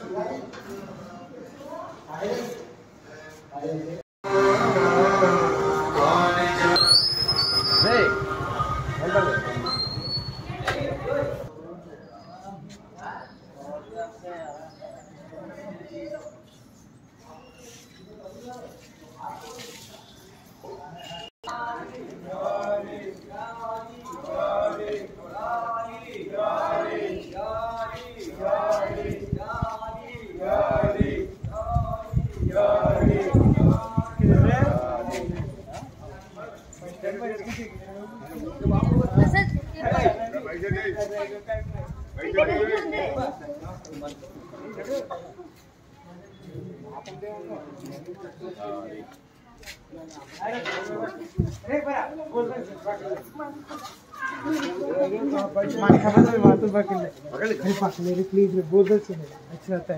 Please बोल अच्छा होता है।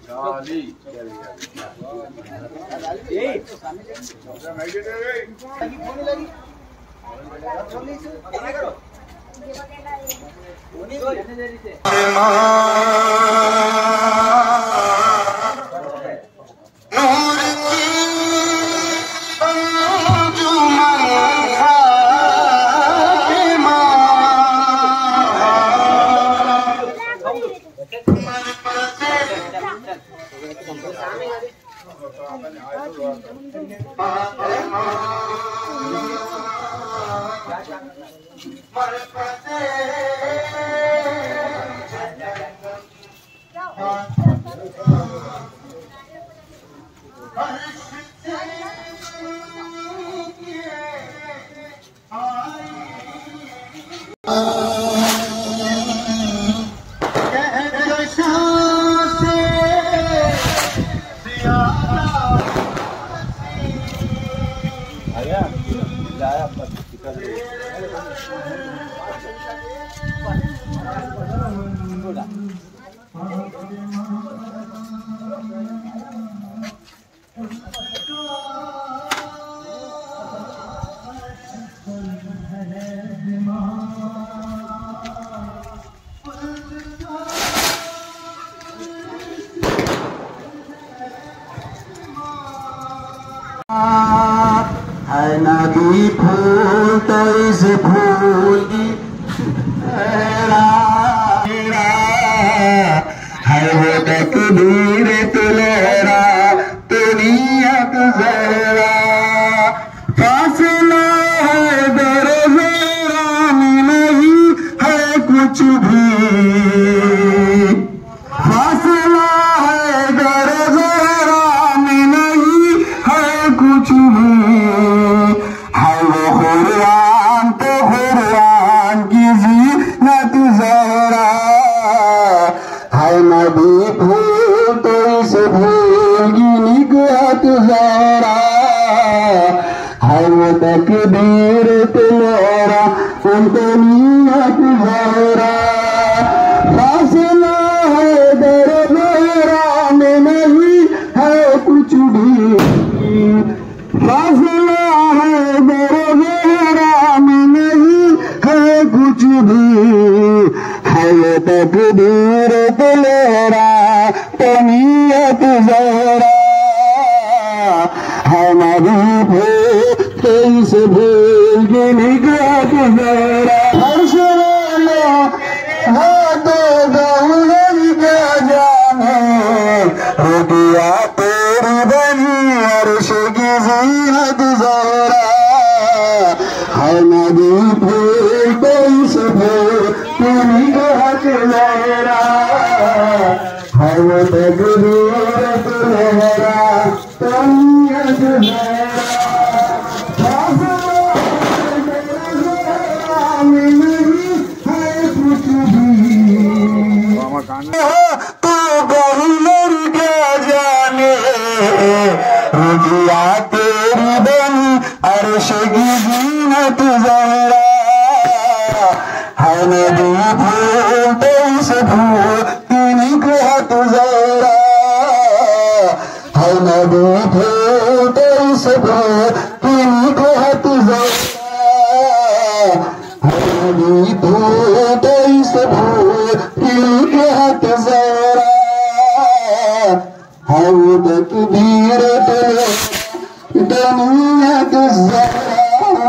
नदी फूल तो इस फूल की है वो तकदीर तुलेरा दुनियत जरा फासला है दरज़राम नहीं है कुछ भी फासला है दरज़राम नहीं है कुछ भी है वो कुरान तो कुरान की ज़ीनत ज़रा है नदी फूल तो इस फूल की निगात ज़रा है वो तकदीर तुलेरा उनको नियत ज़रा फासला है दरज़रा में नहीं है कुछ भी फासला है दरज़रा में नहीं है कुछ भी है वो तकदीर तुलेरा तो नियत ज़रा है नदी फूल तो इस फूल की निगात ज़रा हर्ष वो तो गौर क्या जाने रुपया तेरी बनी अर्श की ज़ीनत ज़रा है नदी फूल तो इस फूल की निगात ज़रा है वो तकदीर तुलेरा तो नियत ज़रा तो बहुलर क्या जाने रुजिया तेरी बनी अर्श की ज़ीनत ज़रा है नदी फूल तो इस फूल की निगात ज़रा है नदी फूल तो इस फूल की निगात ज़रा है नदी फूल तो इस फूल की निगात ज़रा है वो तकदीर दुनिया गुज़ारा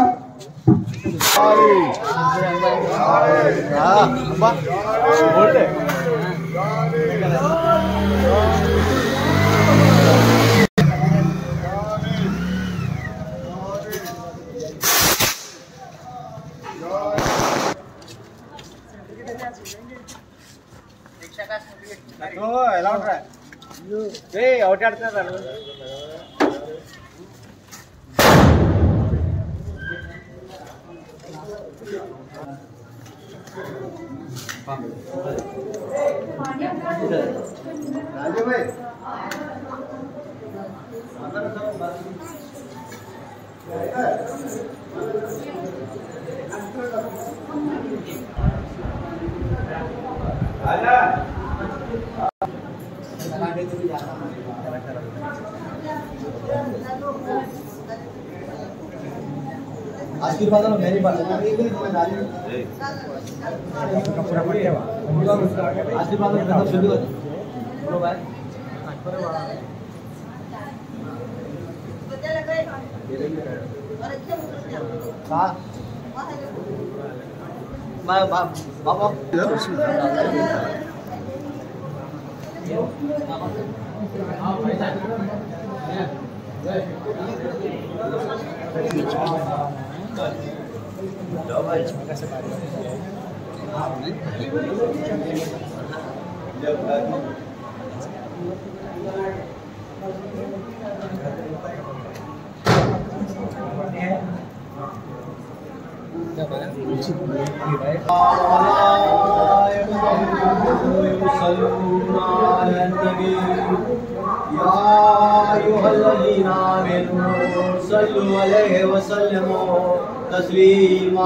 ఎలా ఉంటా ఒకటి ఆడుతున్నారు రాజు భాయ్ आशीर्वाद में मेरी बात है आशीर्वाद में मतलब शुरू कर बोलो भाई हाँ मैं बाबा तस्लीमा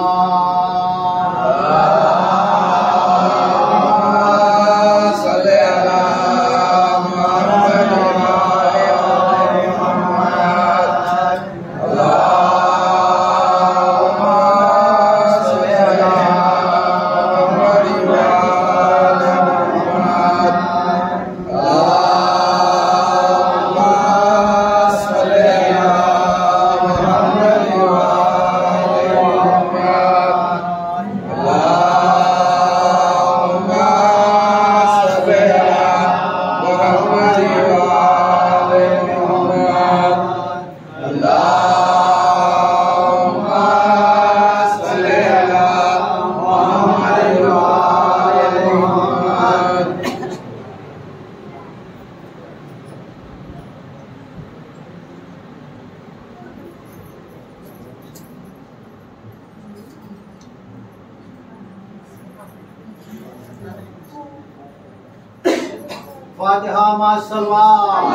फातिहा मा सलवात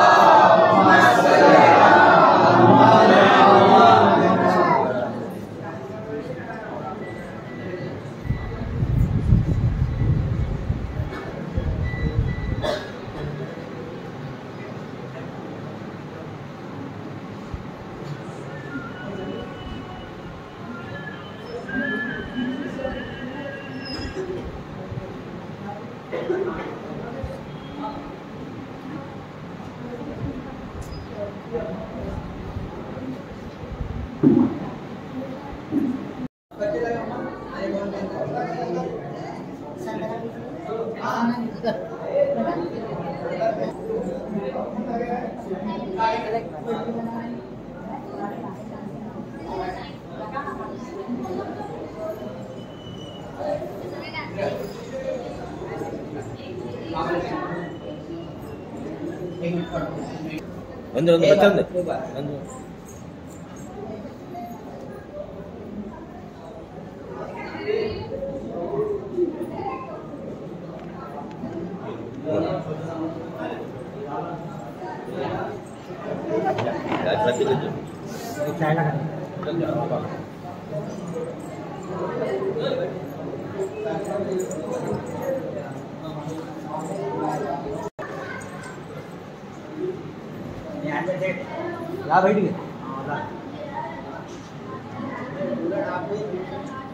ಒಂದು ಬಚ್ಚಂದೆ ಒಂದು या बैठ गए